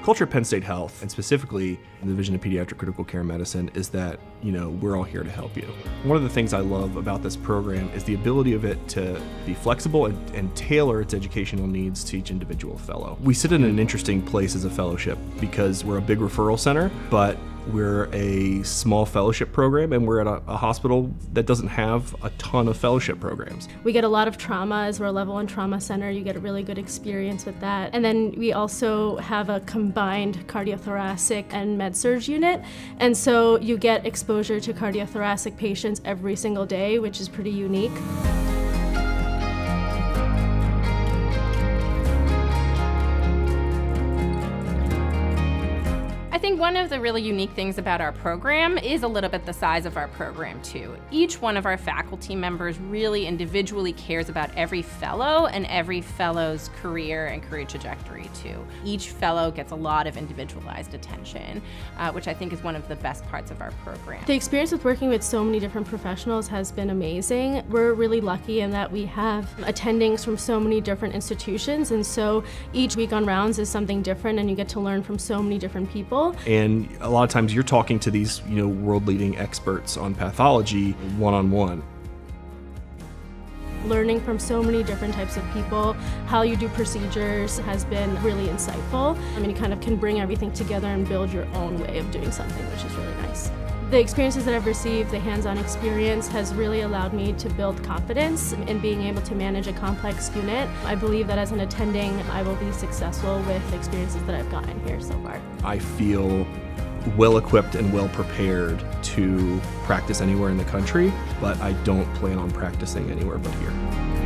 culture at Penn State Health, and specifically in the Division of Pediatric Critical Care Medicine, is that, we're all here to help you. One of the things I love about this program is the ability of it to be flexible and tailor its educational needs to each individual fellow. We sit in an interesting place as a fellowship because we're a big referral center, but we're a small fellowship program, and we're at a hospital that doesn't have a ton of fellowship programs. We get a lot of trauma as we're a level 1 trauma center. You get a really good experience with that. And then we also have a combined cardiothoracic and med-surg unit. And so you get exposure to cardiothoracic patients every single day, which is pretty unique. I think one of the really unique things about our program is a little bit the size of our program too. Each one of our faculty members really individually cares about every fellow and every fellow's career and career trajectory too. Each fellow gets a lot of individualized attention, which I think is one of the best parts of our program. The experience with working with so many different professionals has been amazing. We're really lucky in that we have attendings from so many different institutions, and so each week on rounds is something different, and you get to learn from so many different people. And a lot of times you're talking to these, world-leading experts on pathology one-on-one. Learning from so many different types of people, how you do procedures has been really insightful. You kind of can bring everything together and build your own way of doing something, which is really nice. The experiences that I've received, the hands-on experience, has really allowed me to build confidence in being able to manage a complex unit. I believe that as an attending, I will be successful with the experiences that I've gotten here so far. I feel well-equipped and well-prepared to practice anywhere in the country, but I don't plan on practicing anywhere but here.